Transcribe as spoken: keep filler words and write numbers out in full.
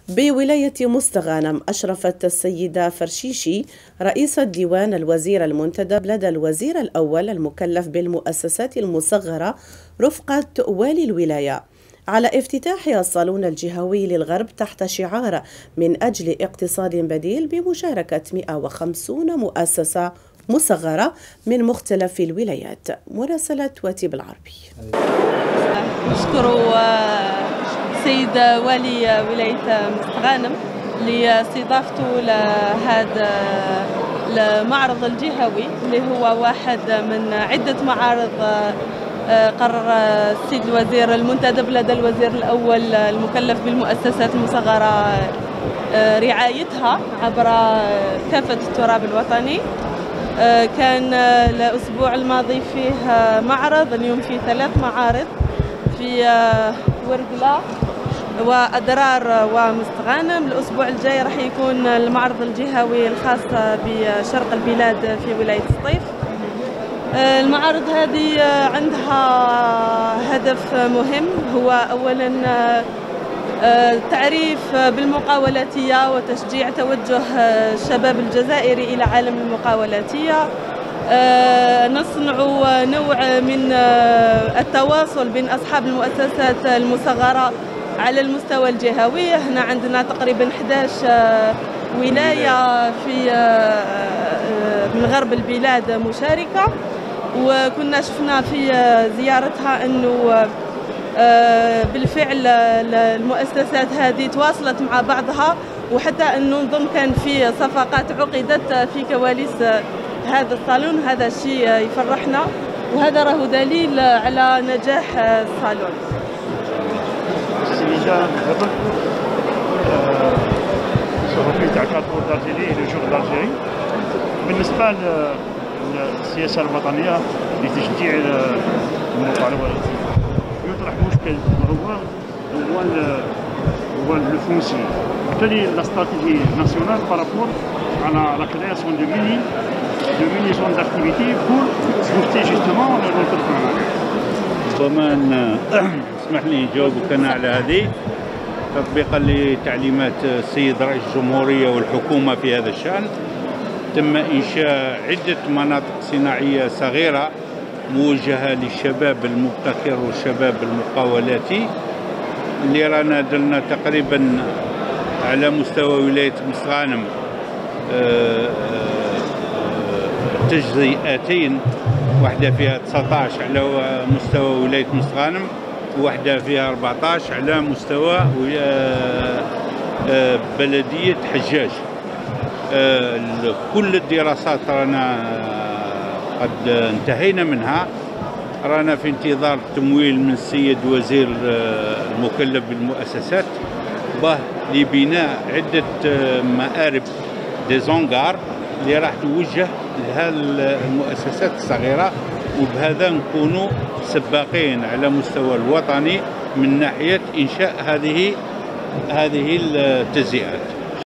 بولاية مستغانم أشرفت السيدة فرشيشي رئيسة ديوان الوزير المنتدب لدى الوزير الأول المكلف بالمؤسسات المصغرة رفقة والي الولاية على افتتاح الصالون الجهوي للغرب تحت شعار من أجل اقتصاد بديل بمشاركة مئة وخمسين مؤسسة مصغرة من مختلف الولايات. مراسلة واتي بالعربي. نشكر سيد والي ولاية مستغانم لاستضافته لهذا المعرض الجهوي اللي هو واحد من عدة معارض قرر السيد الوزير المنتدب لدى الوزير الأول المكلف بالمؤسسات المصغرة رعايتها عبر كافة التراب الوطني. كان الأسبوع الماضي فيه معرض، اليوم فيه ثلاث معارض في ورقلة وأدرار ومستغانم. الأسبوع الجاي راح يكون المعرض الجهوي الخاص بشرق البلاد في ولاية سطيف. المعارض هذه عندها هدف مهم، هو أولا تعريف بالمقاولاتية وتشجيع توجه الشباب الجزائري إلى عالم المقاولاتية. نصنع نوع من التواصل بين أصحاب المؤسسات المصغرة على المستوى الجهوي. هنا عندنا تقريبا إحدى عشرة ولاية في من غرب البلاد مشاركة، وكنا شفنا في زيارتها أنه بالفعل المؤسسات هذه تواصلت مع بعضها، وحتى أنه نظن كان في صفقات عقدت في كواليس هذا الصالون. هذا الشيء يفرحنا، وهذا راه دليل على نجاح الصالون. تاع كارتور دالجيري لو جور دالجيري بالنسبه للسياسه الوطنيه لتشجيع المقاولات يطرح مشكل هو هو هو الفونسي بالتالي لا استراتيجي ناسيونال بارابور على لا كرياسيون دو ميني دو ميني زون داكتيفيتي بور بوستي جوستومون لونتربرونيا. ومن اسمح لي نجاوبك انا على هذه تطبيقا لتعليمات السيد رئيس الجمهورية والحكومة في هذا الشأن. تم إنشاء عدة مناطق صناعية صغيرة موجهة للشباب المبتكر والشباب المقاولاتي اللي رانا درنا تقريبا على مستوى ولاية مستغانم تجزئتين، واحدة فيها تسعة عشر على مستوى ولاية مستغانم وواحدة فيها أربعة عشر على مستوى بلدية حجاج. كل الدراسات رانا قد انتهينا منها، رانا في انتظار تمويل من السيد وزير المكلف بالمؤسسات به لبناء عدة مآرب ديزونغار اللي راح توجه لهذه المؤسسات الصغيرة، وبهذا نكونوا سباقين على مستوى الوطني من ناحية إنشاء هذه هذه التجزئات.